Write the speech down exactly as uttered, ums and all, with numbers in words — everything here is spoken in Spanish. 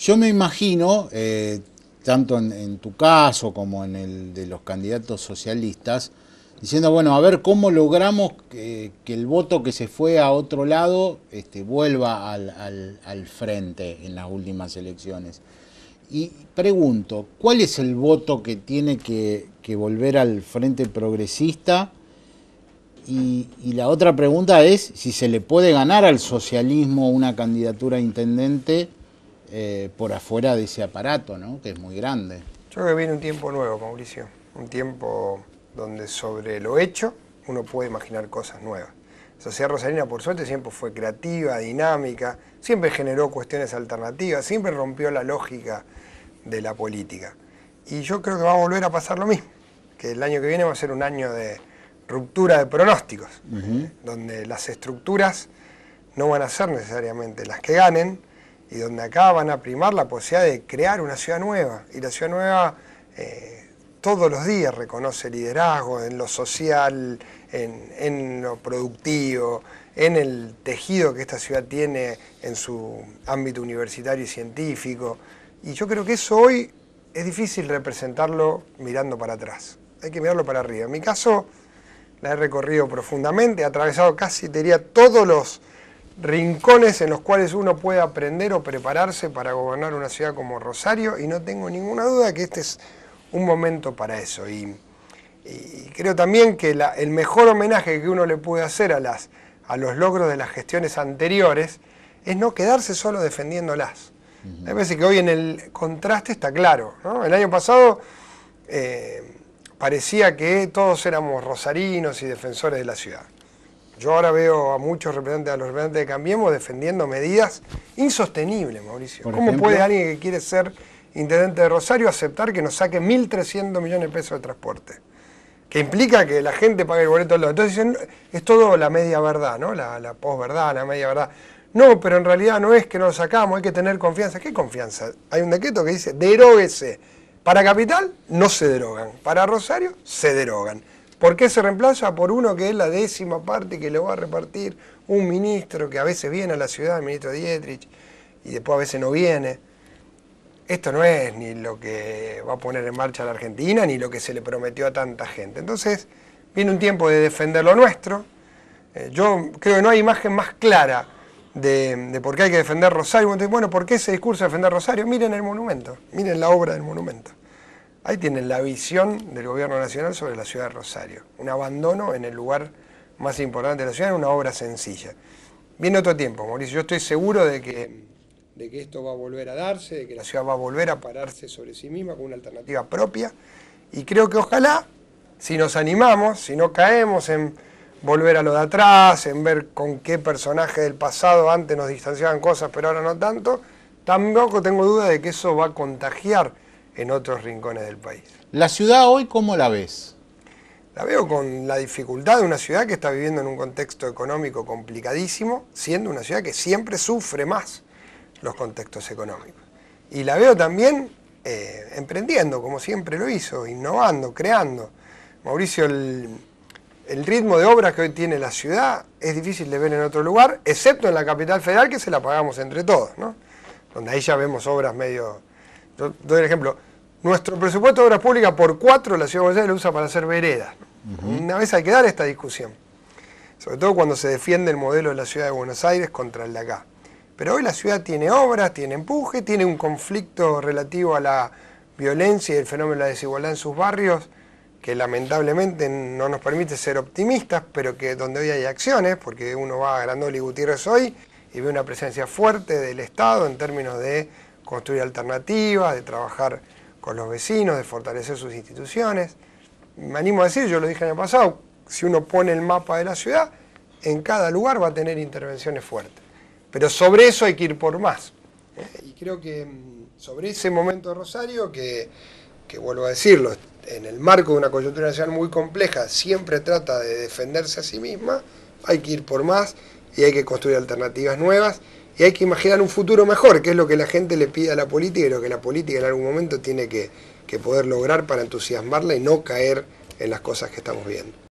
Yo me imagino, eh, tanto en, en tu caso como en el de los candidatos socialistas, diciendo, bueno, a ver cómo logramos que, que el voto que se fue a otro lado este, vuelva al, al, al frente en las últimas elecciones. Y pregunto, ¿cuál es el voto que tiene que, que volver al Frente Progresista? Y, y la otra pregunta es si se le puede ganar al socialismo una candidatura a intendente eh, por afuera de ese aparato, ¿no? Que es muy grande. Yo creo que viene un tiempo nuevo, Mauricio. Un tiempo donde sobre lo hecho uno puede imaginar cosas nuevas. La sociedad rosarina, por suerte, siempre fue creativa, dinámica, siempre generó cuestiones alternativas, siempre rompió la lógica de la política. Y yo creo que va a volver a pasar lo mismo, que el año que viene va a ser un año de ruptura de pronósticos, uh-huh. donde las estructuras no van a ser necesariamente las que ganen, y donde acá van a primar la posibilidad de crear una ciudad nueva. Y la ciudad nueva eh, todos los días reconoce liderazgo en lo social, en, en lo productivo, en el tejido que esta ciudad tiene en su ámbito universitario y científico. Y yo creo que eso hoy es difícil representarlo mirando para atrás. Hay que mirarlo para arriba. En mi caso, la he recorrido profundamente, he atravesado casi, te diría, todos los rincones en los cuales uno puede aprender o prepararse para gobernar una ciudad como Rosario, y no tengo ninguna duda que este es un momento para eso. Y, y creo también que la, el mejor homenaje que uno le puede hacer a, las, a los logros de las gestiones anteriores es no quedarse solo defendiéndolas. Uh-huh. Me parece que hoy en el contraste está claro, ¿no? El año pasado eh, parecía que todos éramos rosarinos y defensores de la ciudad. Yo ahora veo a muchos representantes, a los representantes de Cambiemos defendiendo medidas insostenibles, Mauricio. ¿Cómo ejemplo? puede alguien que quiere ser intendente de Rosario aceptar que nos saque mil trescientos millones de pesos de transporte? Que implica que la gente pague el boleto al lado. Entonces dicen, es todo la media verdad, ¿no? La, la posverdad, la media verdad. No, pero en realidad no es que no lo sacamos, hay que tener confianza. ¿Qué confianza? Hay un decreto que dice, deróguese. Para Capital no se derogan, para Rosario se derogan. ¿Por qué se reemplaza? Por uno que es la décima parte que le va a repartir un ministro que a veces viene a la ciudad, el ministro Dietrich, y después a veces no viene. Esto no es ni lo que va a poner en marcha la Argentina, ni lo que se le prometió a tanta gente. Entonces, viene un tiempo de defender lo nuestro. Eh, yo creo que no hay imagen más clara de, de por qué hay que defender Rosario. Bueno, ¿por qué ese discurso de defender Rosario? Miren el monumento, miren la obra del monumento. Ahí tienen la visión del gobierno nacional sobre la ciudad de Rosario. Un abandono en el lugar más importante de la ciudad, en una obra sencilla. Viene otro tiempo, Mauricio. Yo estoy seguro de que, de que esto va a volver a darse, de que la ciudad va a volver a pararse sobre sí misma con una alternativa propia. Y creo que ojalá, si nos animamos, si no caemos en volver a lo de atrás, en ver con qué personaje del pasado antes nos distanciaban cosas, pero ahora no tanto, tampoco tengo duda de que eso va a contagiar en otros rincones del país. ¿La ciudad hoy cómo la ves? La veo con la dificultad de una ciudad que está viviendo en un contexto económico complicadísimo, siendo una ciudad que siempre sufre más los contextos económicos. Y la veo también eh, emprendiendo, como siempre lo hizo, innovando, creando. Mauricio, el, el ritmo de obras que hoy tiene la ciudad es difícil de ver en otro lugar, excepto en la capital federal, que se la pagamos entre todos, ¿no? Donde ahí ya vemos obras medio... Yo doy el ejemplo, nuestro presupuesto de obras públicas por cuatro la ciudad de Buenos Aires lo usa para hacer veredas. Uh-huh. Una vez hay que dar esta discusión, sobre todo cuando se defiende el modelo de la ciudad de Buenos Aires contra el de acá. Pero hoy la ciudad tiene obras, tiene empuje, tiene un conflicto relativo a la violencia y el fenómeno de la desigualdad en sus barrios, que lamentablemente no nos permite ser optimistas, pero que donde hoy hay acciones, porque uno va a Grandoli y Gutiérrez hoy y ve una presencia fuerte del Estado en términos de construir alternativas, de trabajar con los vecinos, de fortalecer sus instituciones. Me animo a decir, yo lo dije el año pasado, si uno pone el mapa de la ciudad, en cada lugar va a tener intervenciones fuertes. Pero sobre eso hay que ir por más. Y creo que sobre ese momento de Rosario, que, que vuelvo a decirlo, en el marco de una coyuntura nacional muy compleja, siempre trata de defenderse a sí misma, hay que ir por más y hay que construir alternativas nuevas. Y hay que imaginar un futuro mejor, que es lo que la gente le pide a la política y lo que la política en algún momento tiene que, que poder lograr para entusiasmarla y no caer en las cosas que estamos viendo.